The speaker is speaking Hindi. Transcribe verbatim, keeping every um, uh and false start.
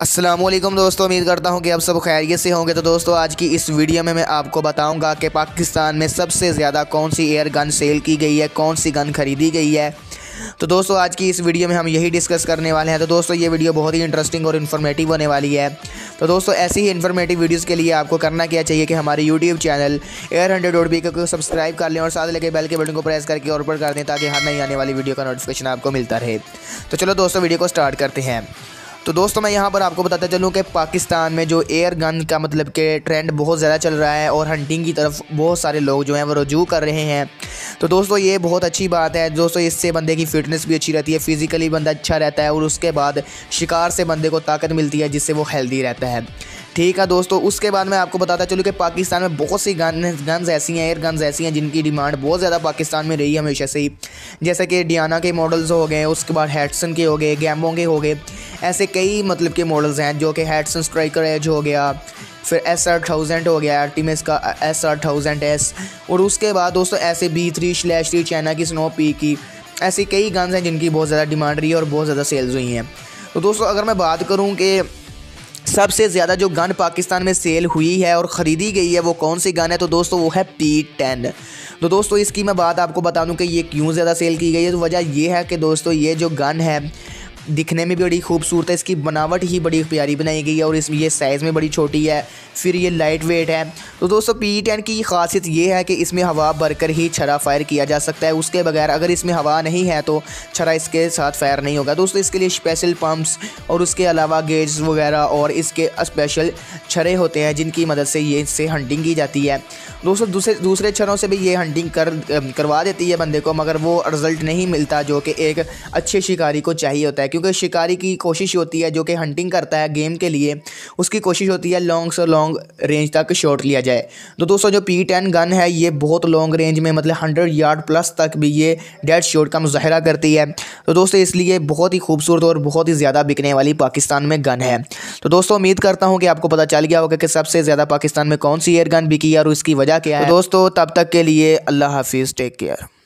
अस्सलामुअलैकुम दोस्तों, उम्मीद करता हूं कि आप सब खैरियत से होंगे। तो दोस्तों आज की इस वीडियो में मैं आपको बताऊंगा कि पाकिस्तान में सबसे ज़्यादा कौन सी एयर गन सेल की गई है, कौन सी गन खरीदी गई है। तो दोस्तों आज की इस वीडियो में हम यही डिस्कस करने वाले हैं। तो दोस्तों ये वीडियो बहुत ही इंटरेस्टिंग और इन्फॉर्मेटिव होने वाली है। तो दोस्तों ऐसी ही इन्फॉर्मेटिव वीडियोस के लिए आपको करना क्या चाहिए कि हमारे YouTube channel air hundred dot B को सब्सक्राइब कर लें और साथ लेके बेल के बटन को प्रेस करके और ऊपर कर दें ताकि हर नई आने वाली वीडियो का नोटिफिकेशन आपको मिलता रहे। तो चलो दोस्तों वीडियो को स्टार्ट करते हैं। तो दोस्तों मैं यहाँ पर आपको बताता चलूँ कि पाकिस्तान में जो एयर गन का मतलब कि ट्रेंड बहुत ज़्यादा चल रहा है और हंटिंग की तरफ बहुत सारे लोग जो हैं वो रुजू कर रहे हैं। तो दोस्तों ये बहुत अच्छी बात है दोस्तों, इससे बंदे की फ़िटनेस भी अच्छी रहती है, फ़िज़िकली बंदा अच्छा रहता है और उसके बाद शिकार से बंदे को ताकत मिलती है जिससे वो हेल्दी रहता है। ठीक है दोस्तों, उसके बाद मैं आपको बताता चलूँ कि पाकिस्तान में बहुत सी गन गन्स ऐसी हैं, एयर गन्स ऐसी हैं जिनकी डिमांड बहुत ज़्यादा पाकिस्तान में रही है हमेशा से ही। जैसे कि डियाना के मॉडल्स हो गए, उसके बाद हैटसन के हो गए, गैम्बो के हो गए, ऐसे कई मतलब के मॉडल्स हैं जो कि हैटसन स्ट्राइकर एज हो गया, फिर एस आर थाउजेंड हो गया, आर्टिमिस का एस आर थाउजेंड एस, और उसके बाद दोस्तों ऐसे B three slash three China की स्नो पी की, ऐसी कई गन्स हैं जिनकी बहुत ज़्यादा डिमांड रही है और बहुत ज़्यादा सेल्स हुई हैं। तो दोस्तों अगर मैं बात करूँ कि सबसे ज़्यादा जो गन पाकिस्तान में सेल हुई है और ख़रीदी गई है वो कौन सी गन है, तो दोस्तों वो है पी टेन। तो दोस्तों इसकी मैं बात आपको बता दूं कि ये क्यों ज़्यादा सेल की गई है। तो वजह ये है कि दोस्तों ये जो गन है दिखने में भी बड़ी खूबसूरत है, इसकी बनावट ही बड़ी प्यारी बनाई गई है और इसमें ये साइज़ में बड़ी छोटी है, फिर ये लाइट वेट है। तो दोस्तों पी टेन की खासियत ये है कि इसमें हवा भरकर ही छरा फायर किया जा सकता है, उसके बगैर अगर इसमें हवा नहीं है तो छरा इसके साथ फायर नहीं होगा। दोस्तों इसके लिए स्पेशल पंप्स और उसके अलावा गेज वगैरह और इसके स्पेशल छरे होते हैं जिनकी मदद से ये इससे हंटिंग की जाती है। दोस्तों दूसरे दूसरे छरों से भी ये हंटिंग कर करवा देती है बंदे को, मगर वो रिज़ल्ट नहीं मिलता जो कि एक अच्छे शिकारी को चाहिए होता है, क्योंकि शिकारी की कोशिश होती है जो कि हंटिंग करता है गेम के लिए, उसकी कोशिश होती है लॉन्ग से लॉन्ग रेंज तक शॉट लिया जाए। तो दोस्तों जो पी टेन गन है ये बहुत लॉन्ग रेंज में मतलब हंड्रेड यार्ड प्लस तक भी ये डेड शॉट का मुजाहरा करती है। तो दोस्तों इसलिए बहुत ही खूबसूरत और बहुत ही ज़्यादा बिकने वाली पाकिस्तान में गन है। तो दोस्तों उम्मीद करता हूँ कि आपको पता चल गया होगा कि सबसे ज़्यादा पाकिस्तान में कौन सी एयर गन बिकी है और उसकी वजह क्या है। तो दोस्तों तब तक के लिए अल्लाह हाफिज़, टेक केयर।